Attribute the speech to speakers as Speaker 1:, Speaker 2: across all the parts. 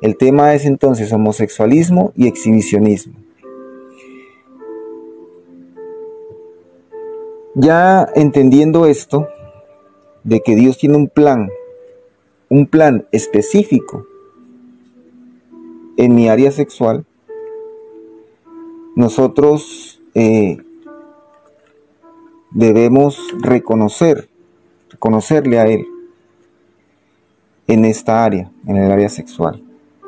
Speaker 1: El tema es entonces homosexualismo y exhibicionismo. Ya entendiendo esto, de que Dios tiene un plan específico en mi área sexual, nosotros debemos reconocerle a Él en esta área, en el área sexual.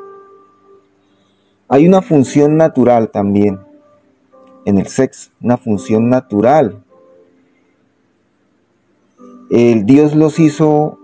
Speaker 1: Hay una función natural también en el sexo, una función natural. El Dios los hizo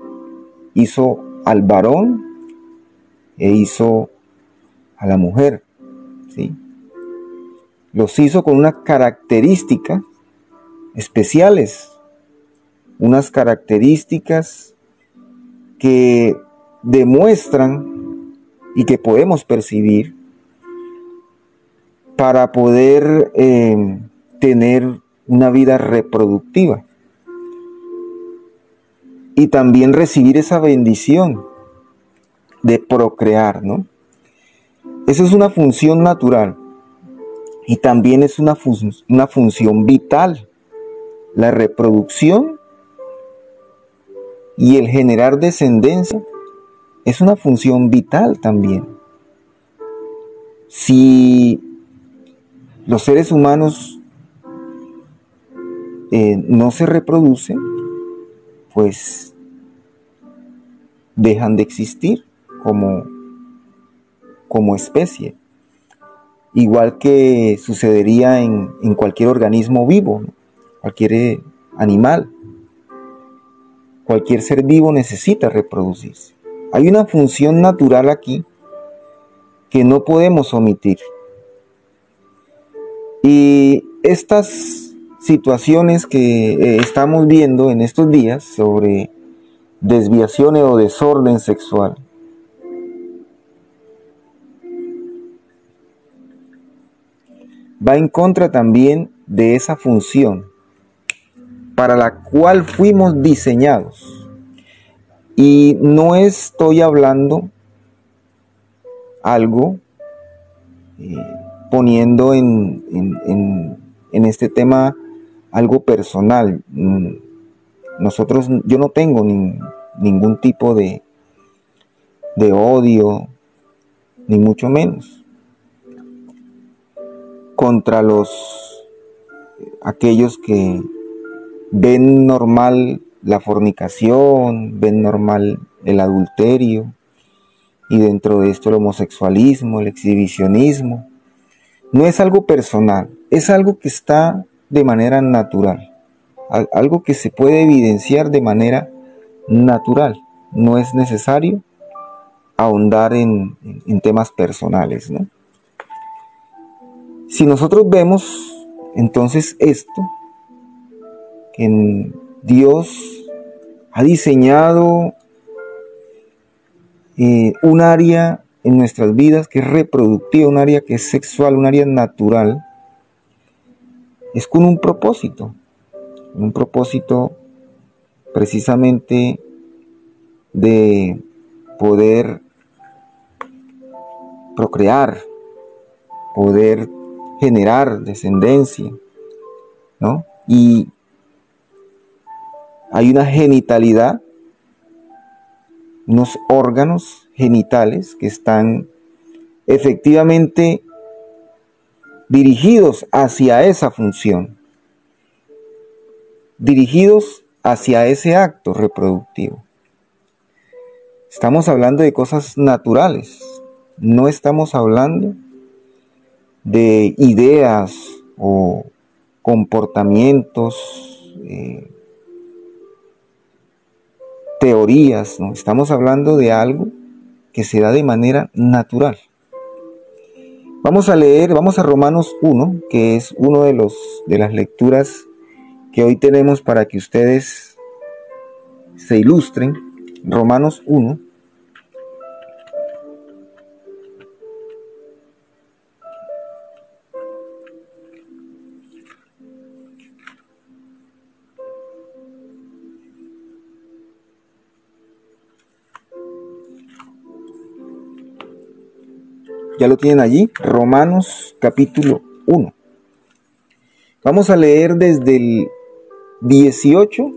Speaker 1: al varón e hizo a la mujer, ¿sí? Los hizo con unas características especiales, unas características que demuestran y que podemos percibir para poder tener una vida reproductiva y también recibir esa bendición de procrear, ¿no? Eso es una función natural y también es una función vital. La reproducción y el generar descendencia es una función vital también. Si los seres humanos no se reproducen, pues dejan de existir como especie. Igual que sucedería en cualquier organismo vivo, ¿no? Cualquier animal. Cualquier ser vivo necesita reproducirse. Hay una función natural aquí que no podemos omitir. Y estas situaciones que estamos viendo en estos días sobre desviaciones o desorden sexual, va en contra también de esa función para la cual fuimos diseñados. Y no estoy hablando algo poniendo en este tema algo personal. Yo no tengo ningún tipo de odio, ni mucho menos, contra aquellos que ven normal la fornicación, ven normal el adulterio, y dentro de esto el homosexualismo, el exhibicionismo. No es algo personal, es algo que está de manera natural, algo que se puede evidenciar de manera natural. No es necesario ahondar en temas personales, ¿no? Si nosotros vemos entonces esto, que Dios ha diseñado un área en nuestras vidas que es reproductiva, un área que es sexual, un área natural, es con un propósito precisamente de poder procrear, poder generar descendencia, ¿no? Y hay una genitalidad, unos órganos genitales que están efectivamente dirigidos hacia esa función, dirigidos hacia ese acto reproductivo. Estamos hablando de cosas naturales, no estamos hablando de ideas o comportamientos, teorías, ¿no? Estamos hablando de algo que se da de manera natural. Vamos a Romanos 1, que es uno de las lecturas que hoy tenemos para que ustedes se ilustren. Romanos 1. Ya lo tienen allí, Romanos capítulo 1. Vamos a leer desde el 18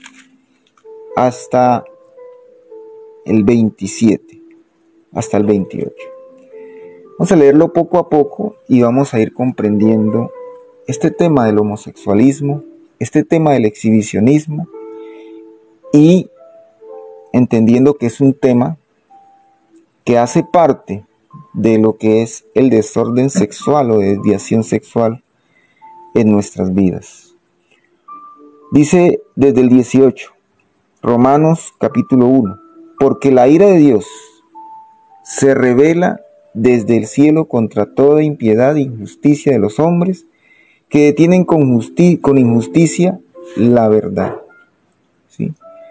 Speaker 1: hasta el 27, hasta el 28. Vamos a leerlo poco a poco y vamos a ir comprendiendo este tema del homosexualismo, este tema del exhibicionismo, y entendiendo que es un tema que hace parte de lo que es el desorden sexual o desviación sexual en nuestras vidas. Dice desde el 18, Romanos capítulo 1, porque la ira de Dios se revela desde el cielo contra toda impiedad e injusticia de los hombres que detienen con injusticia la verdad. ¿Sí?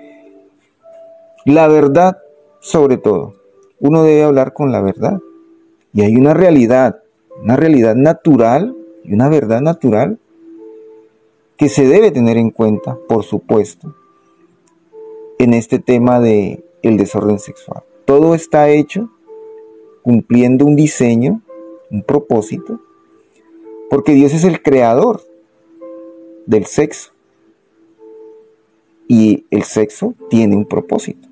Speaker 1: La verdad sobre todo. Uno debe hablar con la verdad. Y hay una realidad natural y una verdad natural que se debe tener en cuenta, por supuesto, en este tema del desorden sexual. Todo está hecho cumpliendo un diseño, un propósito, porque Dios es el creador del sexo y el sexo tiene un propósito.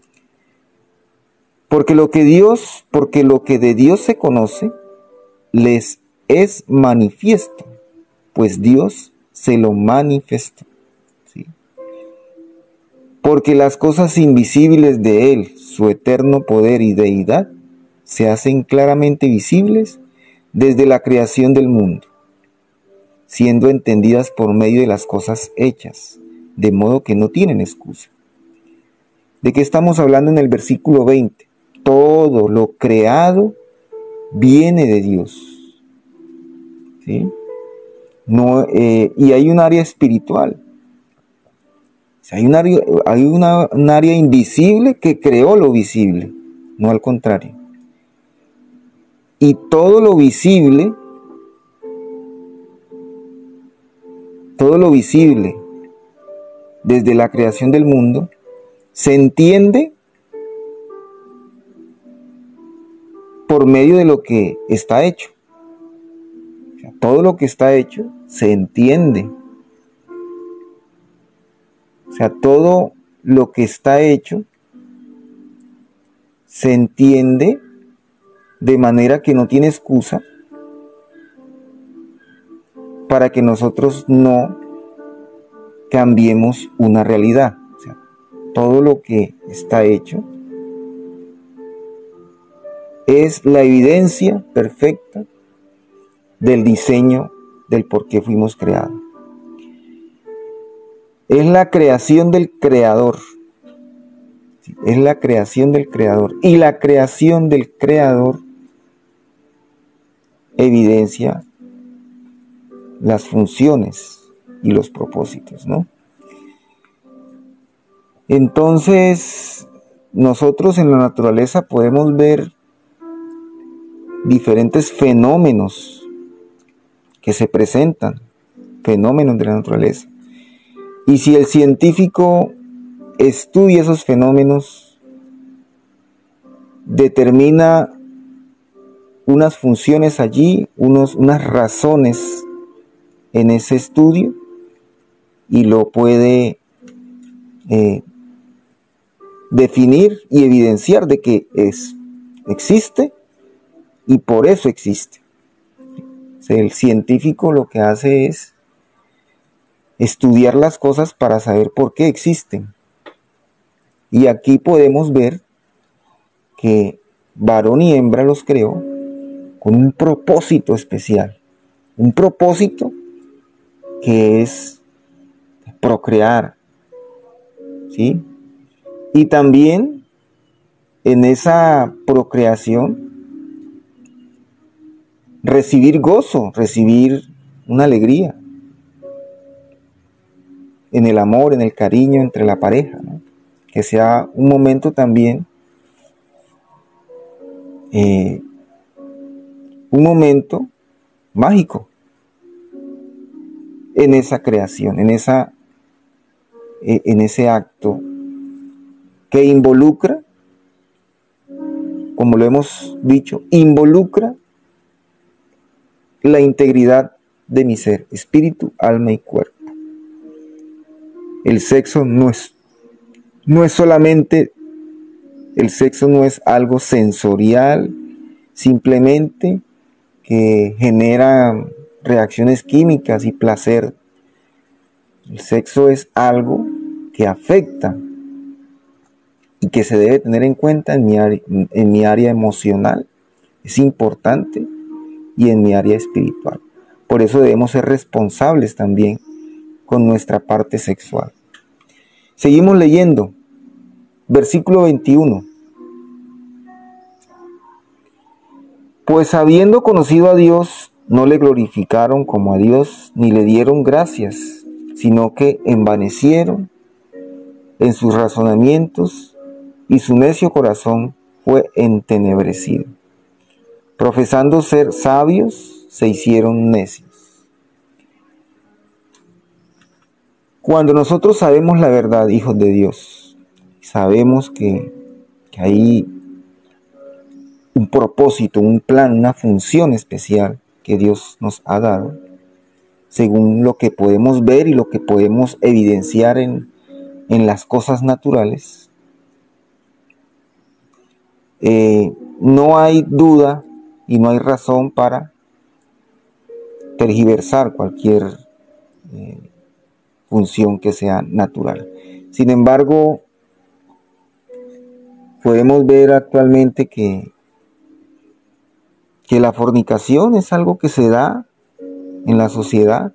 Speaker 1: Porque lo que de Dios se conoce les es manifiesto, pues Dios se lo manifestó. ¿Sí? Porque las cosas invisibles de Él, su eterno poder y deidad, se hacen claramente visibles desde la creación del mundo, siendo entendidas por medio de las cosas hechas, de modo que no tienen excusa. ¿De qué estamos hablando en el versículo 20? Todo lo creado viene de Dios. ¿Sí? No, y hay un área espiritual. O sea, hay un área invisible que creó lo visible, no al contrario. Y todo lo visible desde la creación del mundo se entiende por medio de lo que está hecho. O sea, todo lo que está hecho se entiende. O sea, todo lo que está hecho se entiende de manera que no tiene excusa para que nosotros no cambiemos una realidad. O sea, todo lo que está hecho es la evidencia perfecta del diseño del por qué fuimos creados. Es la creación del Creador. Es la creación del Creador. Y la creación del Creador evidencia las funciones y los propósitos, ¿no? Entonces, nosotros en la naturaleza podemos ver diferentes fenómenos que se presentan, fenómenos de la naturaleza. Y si el científico estudia esos fenómenos, determina unas funciones allí, unas razones en ese estudio, y lo puede definir y evidenciar de que existe y por eso existe. O sea, el científico lo que hace es estudiar las cosas para saber por qué existen. Y aquí podemos ver que varón y hembra los creó con un propósito especial, un propósito que es procrear, ¿sí? Y también en esa procreación recibir gozo, recibir una alegría en el amor, en el cariño entre la pareja, ¿no? Que sea un momento también, un momento mágico en esa creación, en ese acto que involucra como lo hemos dicho, involucra la integridad de mi ser, espíritu, alma y cuerpo. El sexo no es solamente, el sexo no es algo sensorial, simplemente que genera reacciones químicas y placer. El sexo es algo que afecta y que se debe tener en cuenta en mi área emocional. Es importante, y en mi área espiritual. Por eso debemos ser responsables también con nuestra parte sexual. Seguimos leyendo. Versículo 21. Pues habiendo conocido a Dios, no le glorificaron como a Dios, ni le dieron gracias, sino que envanecieron en sus razonamientos, y su necio corazón fue entenebrecido. Profesando ser sabios, se hicieron necios. Cuando nosotros sabemos la verdad, hijos de Dios, sabemos que hay un propósito, un plan, una función especial que Dios nos ha dado, según lo que podemos ver y lo que podemos evidenciar en las cosas naturales, no hay duda y no hay razón para tergiversar cualquier función que sea natural. Sin embargo, podemos ver actualmente que la fornicación es algo que se da en la sociedad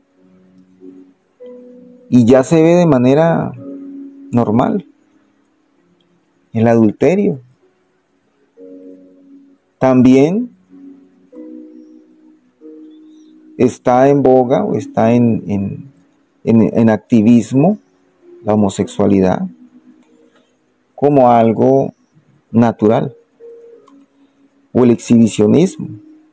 Speaker 1: y ya se ve de manera normal. El adulterio también está en boga o está en activismo, la homosexualidad, como algo natural, o el exhibicionismo.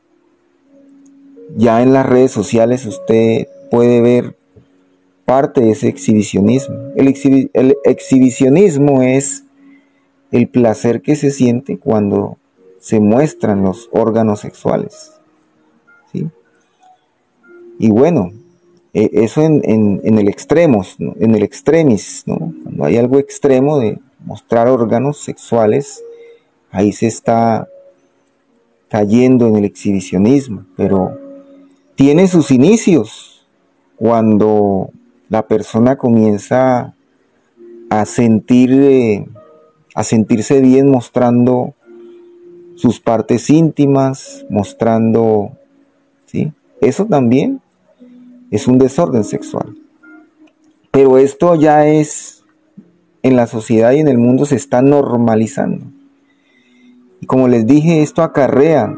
Speaker 1: Ya en las redes sociales usted puede ver parte de ese exhibicionismo. El exhibicionismo es el placer que se siente cuando se muestran los órganos sexuales, ¿sí? Y bueno, eso en el extremo, ¿no? En el extremis, ¿no? Cuando hay algo extremo de mostrar órganos sexuales, ahí se está cayendo en el exhibicionismo, pero tiene sus inicios cuando la persona comienza a sentirse bien mostrando sus partes íntimas, mostrando, ¿sí? Eso también es un desorden sexual. Pero esto ya es, en la sociedad y en el mundo se está normalizando. Y como les dije, esto acarrean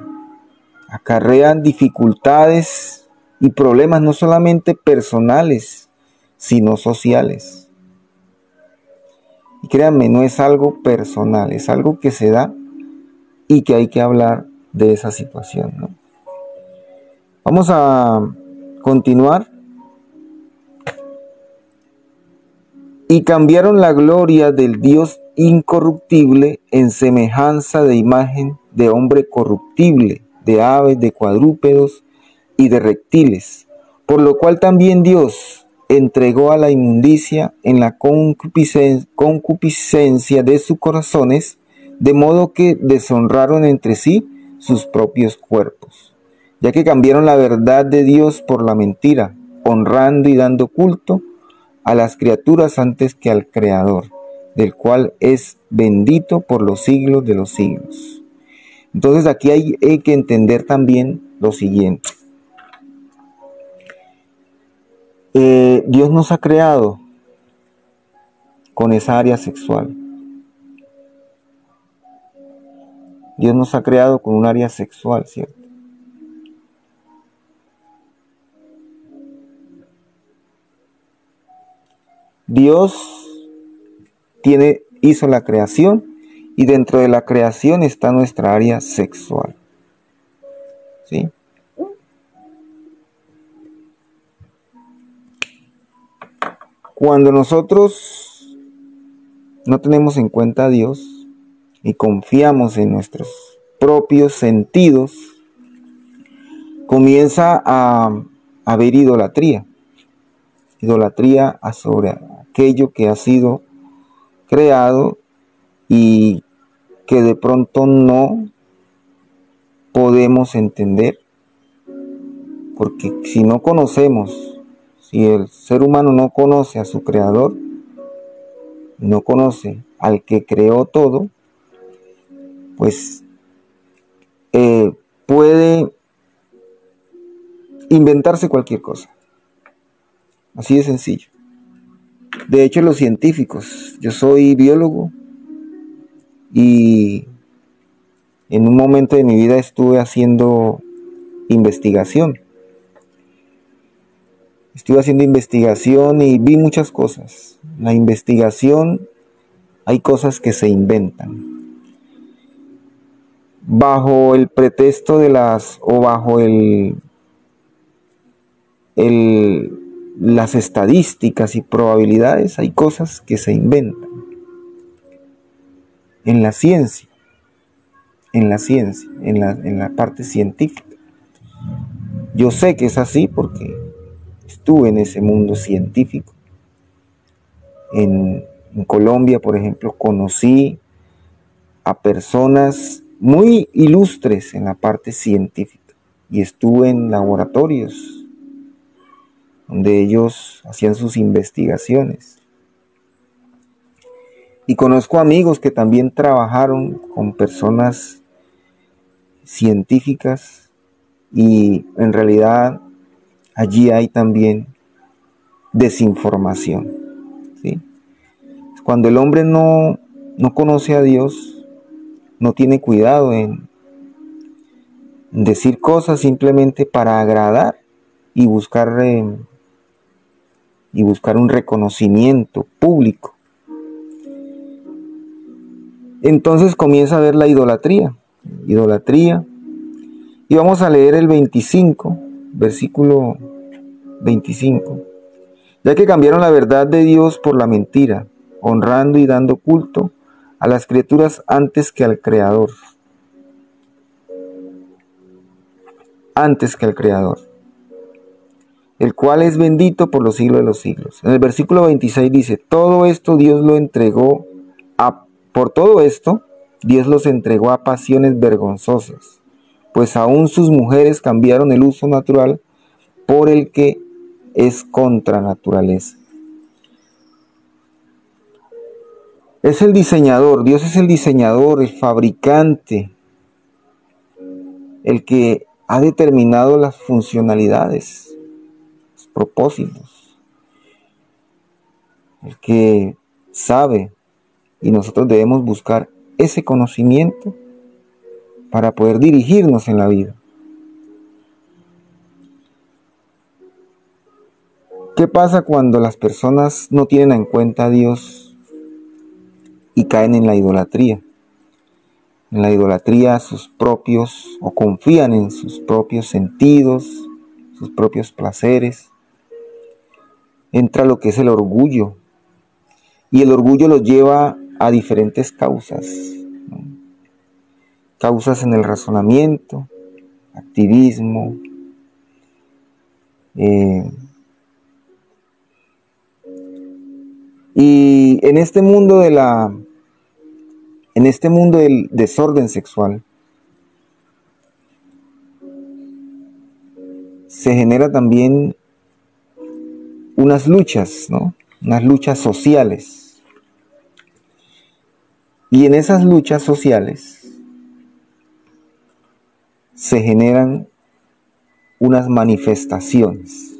Speaker 1: dificultades y problemas no solamente personales, sino sociales. Y créanme, no es algo personal, es algo que se da y que hay que hablar de esa situación, ¿no? Vamos a continuar. Y cambiaron la gloria del Dios incorruptible en semejanza de imagen de hombre corruptible, de aves, de cuadrúpedos y de reptiles, por lo cual también Dios entregó a la inmundicia en la concupiscencia de sus corazones, de modo que deshonraron entre sí sus propios cuerpos, ya que cambiaron la verdad de Dios por la mentira, honrando y dando culto a las criaturas antes que al Creador, del cual es bendito por los siglos de los siglos. Entonces aquí hay que entender también lo siguiente. Dios nos ha creado con esa área sexual. Dios nos ha creado con un área sexual, ¿cierto? Dios hizo la creación y dentro de la creación está nuestra área sexual, ¿sí? Cuando nosotros no tenemos en cuenta a Dios y confiamos en nuestros propios sentidos, comienza a haber idolatría. Idolatría sobre aquello que ha sido creado y que de pronto no podemos entender, porque si no conocemos, si el ser humano no conoce a su creador, no conoce al que creó todo, pues puede inventarse cualquier cosa. Así de sencillo. De hecho, los científicos, yo soy biólogo y en un momento de mi vida estuve haciendo investigación. Estuve haciendo investigación y vi muchas cosas. La investigación, hay cosas que se inventan. Bajo el pretexto de las estadísticas y probabilidades, hay cosas que se inventan. En la ciencia, en la parte científica. Yo sé que es así porque estuve en ese mundo científico. En Colombia, por ejemplo, conocí a personas muy ilustres en la parte científica y estuve en laboratorios donde ellos hacían sus investigaciones. Y conozco amigos que también trabajaron con personas científicas y en realidad allí hay también desinformación, ¿sí? Cuando el hombre no conoce a Dios, no tiene cuidado en decir cosas simplemente para agradar y buscar un reconocimiento público. Entonces comienza a ver la idolatría. Y vamos a leer el 25, versículo 25. Ya que cambiaron la verdad de Dios por la mentira, honrando y dando culto a las criaturas antes que al Creador. Antes que al Creador, el cual es bendito por los siglos de los siglos. En el versículo 26 dice, todo esto Dios lo entregó por todo esto, Dios los entregó a pasiones vergonzosas, pues aún sus mujeres cambiaron el uso natural por el que es contra naturaleza. Es el diseñador, Dios es el diseñador, el fabricante, el que ha determinado las funcionalidades, los propósitos, el que sabe, y nosotros debemos buscar ese conocimiento para poder dirigirnos en la vida. ¿Qué pasa cuando las personas no tienen en cuenta a Dios y caen en la idolatría? En la idolatría o confían en sus propios sentidos, sus propios placeres. Entra lo que es el orgullo. Y el orgullo los lleva a diferentes causas, ¿no? Causas en el razonamiento, activismo, y en este mundo del desorden sexual se genera también unas luchas, ¿no? Unas luchas sociales. Y en esas luchas sociales se generan unas manifestaciones.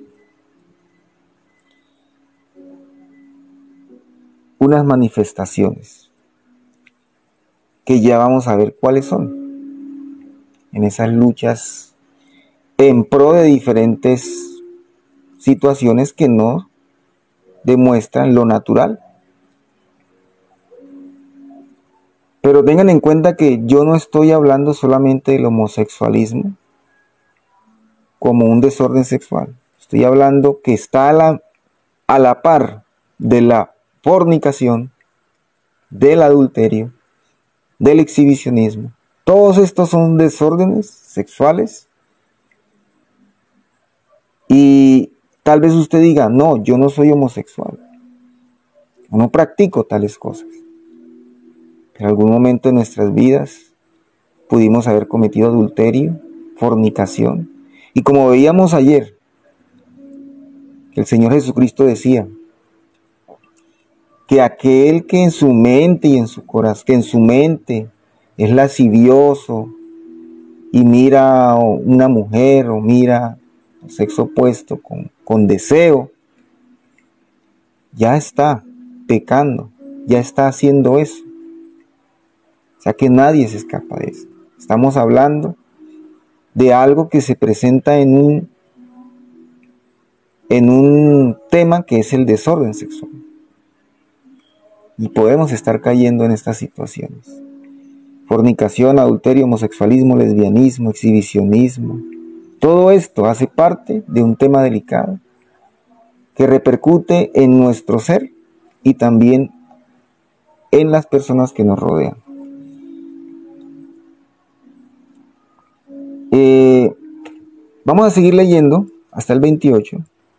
Speaker 1: Unas manifestaciones que ya vamos a ver cuáles son. En esas luchas en pro de diferentes situaciones que no demuestran lo natural. Pero tengan en cuenta que yo no estoy hablando solamente del homosexualismo como un desorden sexual. Estoy hablando que está a la par de la fornicación, del adulterio, del exhibicionismo, Todos estos son desórdenes sexuales y tal vez usted diga, no, yo no soy homosexual, o no practico tales cosas. En algún momento de nuestras vidas pudimos haber cometido adulterio, fornicación, y como veíamos ayer, el Señor Jesucristo decía que aquel que en su mente y en su corazón, que en su mente es lascivioso y mira una mujer o mira el sexo opuesto con deseo, ya está pecando, ya está haciendo eso. O sea que nadie se escapa de esto. Estamos hablando de algo que se presenta en un tema que es el desorden sexual. Y podemos estar cayendo en estas situaciones. Fornicación, adulterio, homosexualismo, lesbianismo, exhibicionismo. Todo esto hace parte de un tema delicado que repercute en nuestro ser y también en las personas que nos rodean. Vamos a seguir leyendo hasta el 28.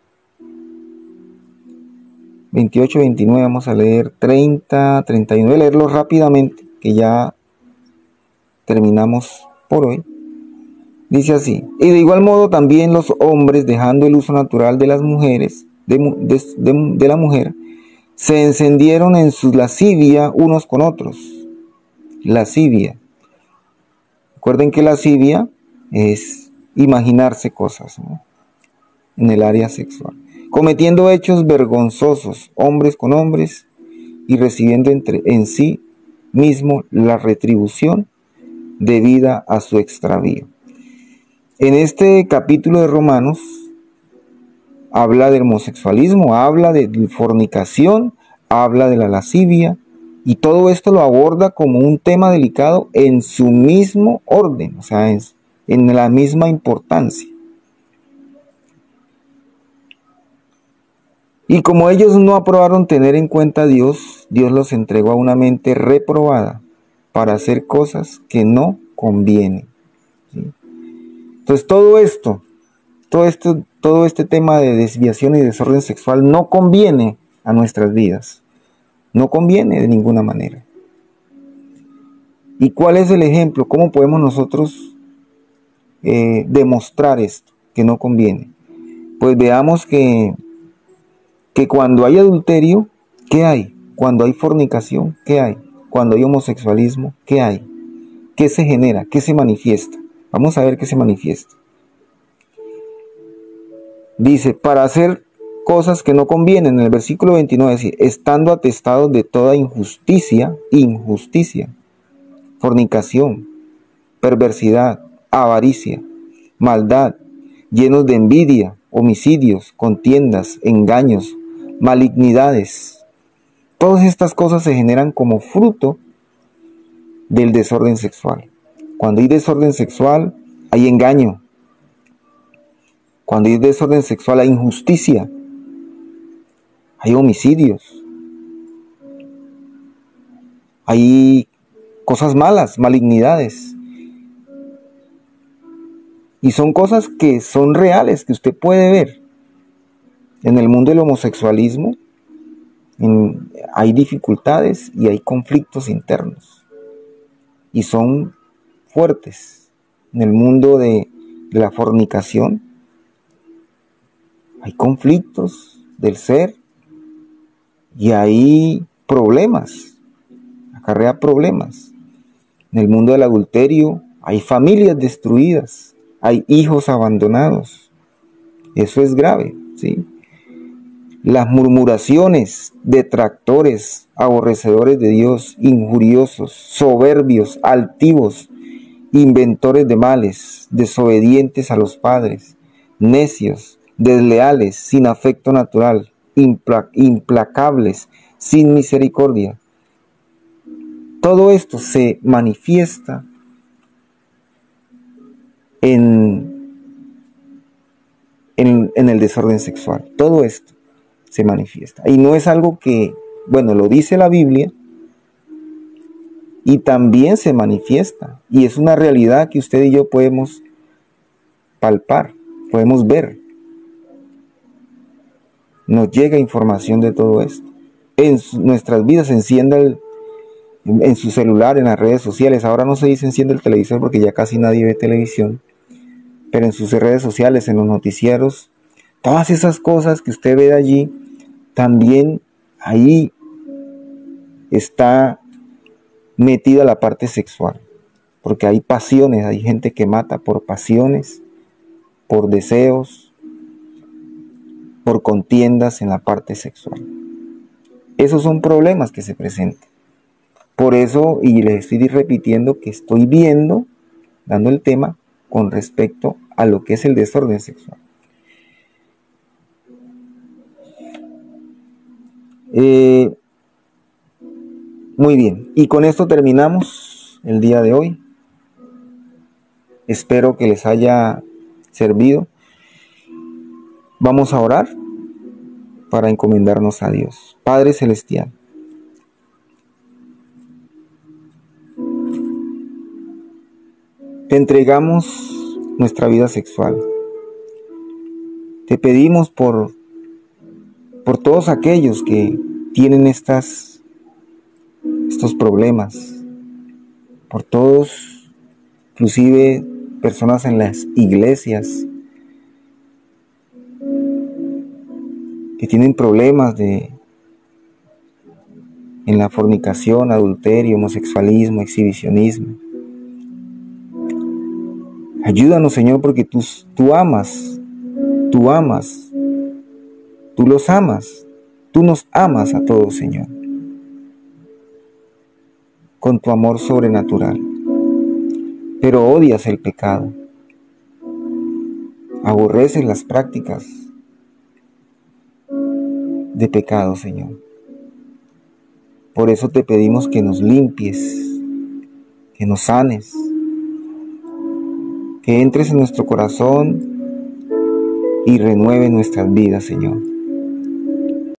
Speaker 1: 28, 29, vamos a leer 30, 39, voy a leerlo rápidamente, que ya terminamos por hoy. Dice así: y de igual modo también los hombres, dejando el uso natural de las mujeres, de la mujer, se encendieron en su lascivia unos con otros. Lascivia. Recuerden que lascivia es imaginarse cosas, ¿no?, en el área sexual, cometiendo hechos vergonzosos, hombres con hombres, y recibiendo en sí mismo la retribución debida a su extravío. En este capítulo de Romanos habla del homosexualismo, habla de fornicación, habla de la lascivia, y todo esto lo aborda como un tema delicado en su mismo orden, o sea, en la misma importancia. Y como ellos no aprobaron tener en cuenta a Dios, Dios los entregó a una mente reprobada para hacer cosas que no convienen, ¿sí? Entonces todo este tema de desviación y desorden sexual no conviene a nuestras vidas. No conviene de ninguna manera. ¿Y cuál es el ejemplo? ¿Cómo podemos nosotros demostrar esto, que no conviene? Pues veamos que cuando hay adulterio, ¿qué hay? Cuando hay fornicación, ¿qué hay? Cuando hay homosexualismo, ¿qué hay? ¿Qué se genera? ¿Qué se manifiesta? Vamos a ver qué se manifiesta. Dice, para hacer cosas que no convienen. En el versículo 29 dice, estando atestados de toda injusticia, fornicación, perversidad, avaricia, maldad, llenos de envidia, homicidios, contiendas, engaños, malignidades. Todas estas cosas se generan como fruto del desorden sexual. Cuando hay desorden sexual, hay engaño. Cuando hay desorden sexual, hay injusticia. Hay homicidios. Hay cosas malas, malignidades. Y son cosas que son reales, que usted puede ver. En el mundo del homosexualismo hay dificultades y hay conflictos internos. Y son fuertes. En el mundo de la fornicación hay conflictos del ser y hay problemas, acarrea problemas. En el mundo del adulterio hay familias destruidas, hay hijos abandonados. Eso es grave, ¿sí? Las murmuraciones, detractores, aborrecedores de Dios, injuriosos, soberbios, altivos, inventores de males, desobedientes a los padres, necios, desleales, sin afecto natural, implacables, sin misericordia. Todo esto se manifiesta en el desorden sexual. Todo esto se manifiesta. Y no es algo que, bueno, lo dice la Biblia, y también se manifiesta. Y es una realidad que usted y yo podemos palpar, podemos ver. Nos llega información de todo esto. En nuestras vidas se enciende en su celular, en las redes sociales. Ahora no se dice enciende el televisor porque ya casi nadie ve televisión. Pero en sus redes sociales, en los noticieros, todas esas cosas que usted ve allí, también ahí está metida la parte sexual. Porque hay pasiones, hay gente que mata por pasiones, por deseos, por contiendas en la parte sexual. Esos son problemas que se presentan. Por eso, y les estoy repitiendo que estoy viendo, dando el tema con respecto a lo que es el desorden sexual. Muy bien, y con esto terminamos el día de hoy. Espero que les haya servido. Vamos a orar para encomendarnos a Dios. Padre Celestial, te entregamos nuestra vida sexual. Te pedimos por todos aquellos que tienen estos problemas, por todos, inclusive personas en las iglesias que tienen problemas en la fornicación, adulterio, homosexualismo, exhibicionismo. Ayúdanos, Señor, porque tú amas, tú los amas, tú nos amas a todos, Señor, con tu amor sobrenatural, pero odias el pecado, aborreces las prácticas de pecado, Señor. Por eso te pedimos que nos limpies, que nos sanes, que entres en nuestro corazón y renueve nuestras vidas, Señor.